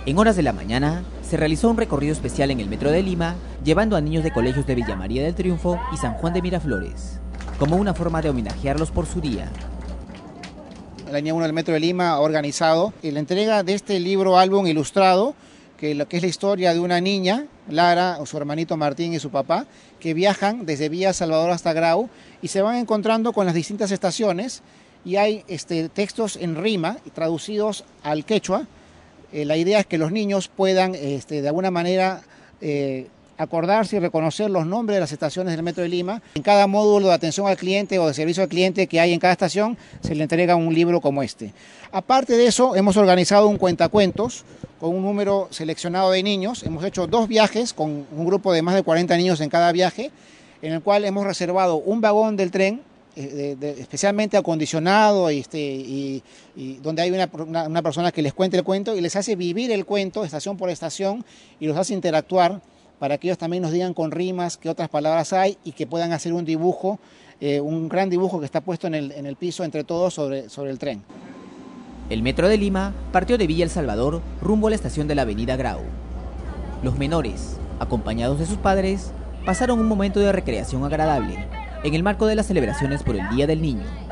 En horas de la mañana, se realizó un recorrido especial en el metro de Lima, llevando a niños de colegios de Villa María del Triunfo y San Juan de Miraflores, como una forma de homenajearlos por su día. La línea 1 del Metro de Lima ha organizado la entrega de este libro álbum ilustrado, que es la historia de una niña, Lara, su hermanito Martín y su papá, que viajan desde Villa Salvador hasta Grau y se van encontrando con las distintas estaciones, y hay textos en rima traducidos al quechua. La idea es que los niños puedan de alguna manera acordarse y reconocer los nombres de las estaciones del Metro de Lima. En cada módulo de atención al cliente o de servicio al cliente que hay en cada estación se le entrega un libro como este. Aparte de eso, hemos organizado un cuentacuentos con un número seleccionado de niños. Hemos hecho 2 viajes con un grupo de más de 40 niños en cada viaje, en el cual hemos reservado un vagón del tren especialmente acondicionado y donde hay una persona que les cuente el cuento y les hace vivir el cuento estación por estación y los hace interactuar para que ellos también nos digan con rimas qué otras palabras hay y que puedan hacer un dibujo, un gran dibujo que está puesto en el piso entre todos sobre el tren. El Metro de Lima partió de Villa El Salvador rumbo a la estación de la avenida Grau. Los menores, acompañados de sus padres, pasaron un momento de recreación agradable en el marco de las celebraciones por el Día del Niño.